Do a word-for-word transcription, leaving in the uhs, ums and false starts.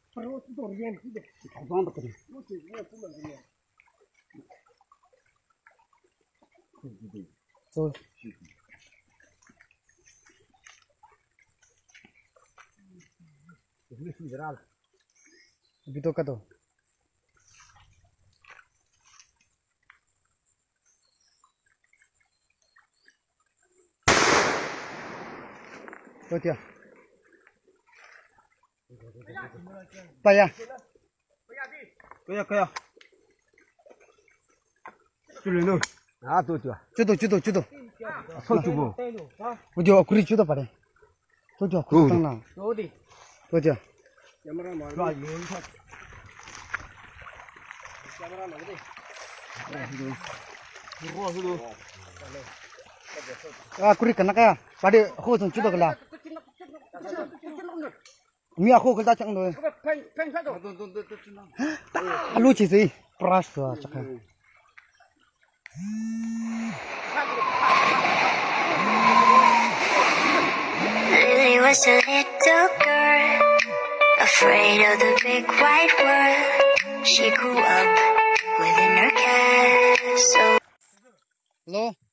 So. Begitu kah tu? Betul. Payah. Kaya kaya. Sudah tu. Ah tu tu. Cudo cudo cudo. Apa cubo? Ujo akuri cudo pada. Ujo akuri tanglah. Betul. Kamera mana? Kamera mana ni? Akuri kena kaya. Pada aku tu cudo kelah. Mi aku kelak cang tu. Alu cisi peras tu cakap. Lily was a little girl, afraid of the big wide world. She grew up within her castle. Hello.